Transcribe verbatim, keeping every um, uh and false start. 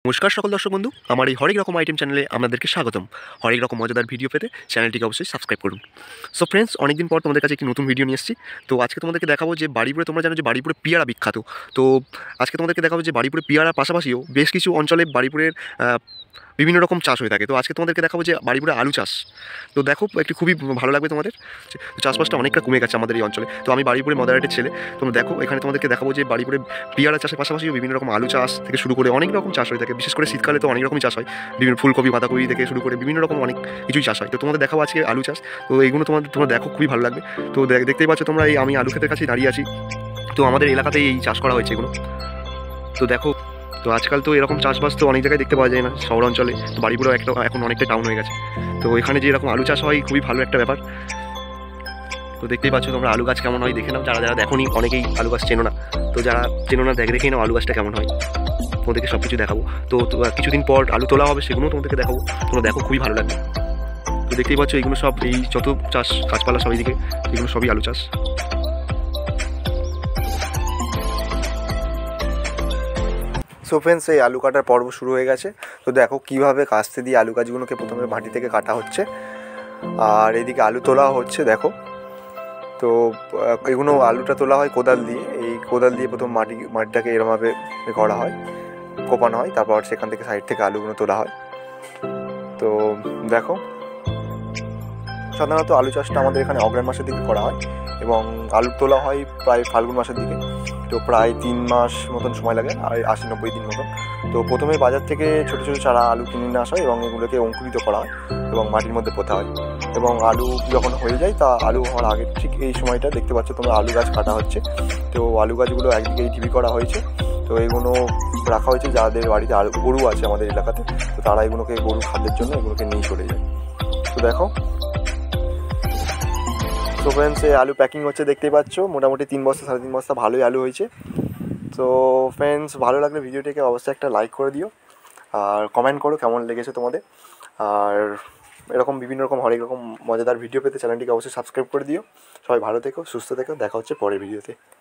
নমস্কার সকল দর্শক বন্ধু, আমার এই হরেক রকম আইটেম চ্যানেলে আপনাদেরকে স্বাগতম। হরেক রকম মজাদার ভিডিও পেতে চ্যানেলটিকে অবশ্যই সাবস্ক্রাইব করুন। সো ফ্রেন্ডস, অনেকদিন পর তোমাদের কাছে একটি নতুন ভিডিও নিয়ে এসেছি। তো আজকে তোমাদেরকে দেখাবো যে বারুইপুরে, তোমরা জানো যে বারুইপুরে পেয়ারা বিখ্যাত। তো আজকে তোমাদেরকে দেখাবো যে বারুইপুরে পেয়ারার পাশাপাশিও বেশ কিছু অঞ্চলে বারুইপুরের বিভিন্ন রকম চাষ হয়ে থাকে। তো আজকে তোমাদেরকে দেখাবো যে বারুইপুরে আলু চাষ। তো দেখো, একটু খুবই ভালো লাগবে তোমাদের। চাষবাসটা অনেকটা কমে গেছে আমাদের এই অঞ্চলে। তো আমি বারুইপুরে মদারাটের ছেলে। তোমরা দেখো, এখানে তোমাদেরকে দেখাবো যে বারুইপুরে পেয়ারা চাষের পাশাপাশিও বিভিন্ন রকম আলু চাষ থেকে শুরু করে অনেক রকম চাষ হয়ে থাকে। বিশেষ করে শীতকালে তো অনেক রকমই চাষ হয়, বিভিন্ন ফুলকপি, বাঁধাকপি থেকে শুরু করে বিভিন্ন রকম অনেক কিছুই চাষ হয়। তো তোমাদের দেখাবো আজকে আলু চাষ। তো এইগুলো তোমাদের তোমরা দেখো, খুবই ভালো লাগবে। তো দেখতেই পাচ্ছ তোমরা, এই আমি আলু ক্ষেতের কাছেই দাঁড়িয়ে আছি। তো আমাদের এলাকাতেই এই চাষ করা হয়েছে এগুলো। তো দেখো, তো আজকাল তো এরকম চাষবাস তো অনেক জায়গায় দেখতে পাওয়া যায় না শহর অঞ্চলে। তো বারুইপুরেও একটা এখন অনেকটা টাউন হয়ে গেছে। তো এখানে যে এরকম আলু চাষ হয়, খুবই ভালো একটা ব্যাপার। তো দেখতেই পাচ্ছ তোমরা আলু গাছ কেমন হয়, দেখে নাও। যারা যারা দেখোনি, অনেকেই আলু গাছ চেনো না। তো যারা চেনো না, দেখ দেখেই নাও আলু গাছটা কেমন হয়। তোমাদেরকে সব কিছু দেখাবো। তো কিছুদিন পর আলু তোলা হবে, সেগুলোও তোমাদেরকে দেখাবো। তোমরা দেখো, খুবই ভালো লাগবে। তো দেখতেই পাচ্ছ এইগুলো সব, এই যত চাষ গাছপালা সব এইদিকে, এগুলো সবই আলু চাষ। সো ফ্রেন্ডস, এই আলু কাটার পর্ব শুরু হয়ে গেছে। তো দেখো কীভাবে কাস্তে দিয়ে আলু গাছগুলোকে প্রথমে মাটি থেকে কাটা হচ্ছে, আর এদিকে আলু তোলা হচ্ছে। দেখো, তো এগুলো আলুটা তোলা হয় কোদাল দিয়ে। এই কোদাল দিয়ে প্রথম মাটি মাটিটাকে এরমভাবে করা হয়, কোপানো হয়, তারপর সেখান থেকে সাইড থেকে আলুগুলো তোলা হয়। তো দেখো, সাধারণত আলু চাষটা আমাদের এখানে অগ্রহায়ণ মাসের দিকে করা হয় এবং আলু তোলা হয় প্রায় ফাল্গুন মাসের দিকে। তো প্রায় তিন মাস মতন সময় লাগে, আর আশি নব্বই দিন মতন। তো প্রথমে বাজার থেকে ছোটো ছোটো চারা আলু কিনে নিয়ে আসা হয় এবং এগুলোকে অঙ্কুরিত করা হয় এবং মাটির মধ্যে পোঁতা হয়। এবং আলু যখন হয়ে যায়, তা আলু হওয়ার আগে ঠিক এই সময়টা দেখতে পাচ্ছ তোমরা, আলু গাছ কাটা হচ্ছে। তো আলু গাছগুলো একদিকে ঢিবি করা হয়েছে। তো এগুলো রাখা হয়েছে যাদের বাড়িতে আলু গরু আছে আমাদের এলাকাতে, তো তারা এগুলোকে গরু খাদ্যের জন্য এগুলোকে নিয়ে চলে যায়। তো দেখো, তো ফ্রেন্ডস, এই আলু প্যাকিং হচ্ছে, দেখতেই পাচ্ছ। মোটামুটি তিন বস্তা সাড়ে তিন বস্তা ভালোই আলু হয়েছে। তো ফ্রেন্ডস, ভালো লাগলে ভিডিওটিকে অবশ্যই একটা লাইক করে দিও, আর কমেন্ট করো কেমন লেগেছে তোমাদের। আর এরকম বিভিন্ন রকম হরেক রকম মজাদার ভিডিও পেতে চ্যানেলটিকে অবশ্যই সাবস্ক্রাইব করে দিও। সবাই ভালো থেকো, সুস্থ থেকো। দেখা হচ্ছে পরের ভিডিওতে।